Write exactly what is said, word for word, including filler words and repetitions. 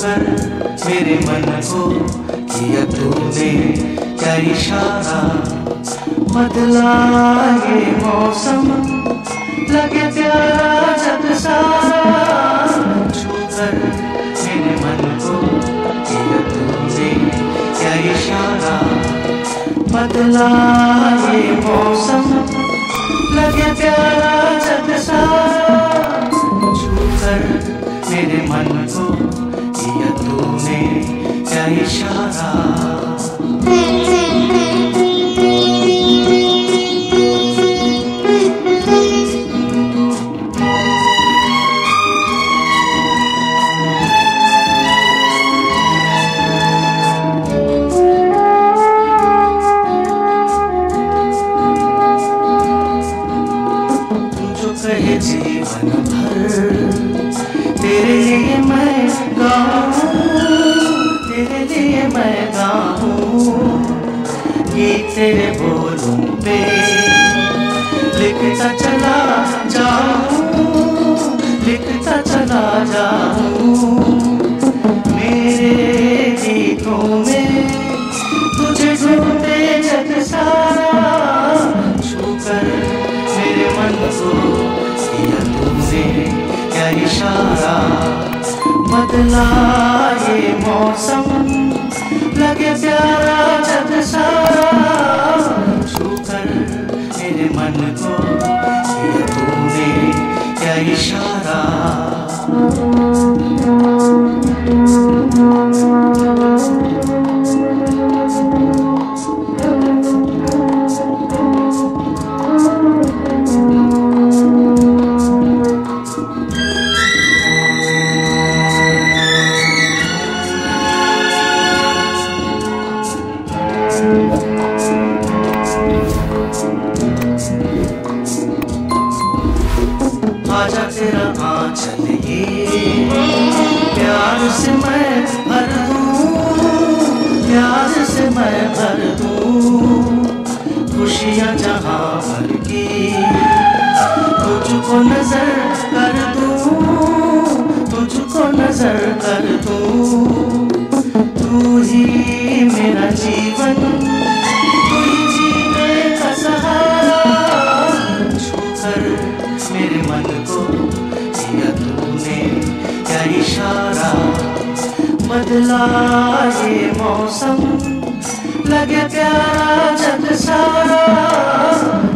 छूकर मेरे मन को किया तूने क्या इशारा। बदला ये मौसम लगे प्यारा जग सारा। छूकर मेरे मन को किया तूने क्या इशारा। बदला ये मौसम लगे प्यारा जग सारा। छूकर मेरे मन को किया तूने क्या इशारा। कहे जीवन भर तेरे लिए मैं गाऊं, तेरे लिए मैं गाऊं। गीत तेरे बोलों पे लिखता चला जाऊं, लिखता चला जाऊं। मेरे गीतों में तुझे ढूंढे जग सारा। छूकर मेरे मन को किया तूने क्या इशारा। बदला ये मौसम लगे प्यारा जग सारा। छूकर मेरे मन को किया तूने क्या इशारा। आजा तेरा आंचल ये प्यार से मैं भर दूं, प्यार से मैं भर दूं। खुशियाँ जहाँ भर की तुझको नजर कर दूं, तुझको नजर कर दूं। तू ही मेरा जीवन, तू ही जीने का सहारा। छूकर मेरे मन को किया तूने क्या इशारा। बदला ये मौसम लगे प्यारा जग सारा।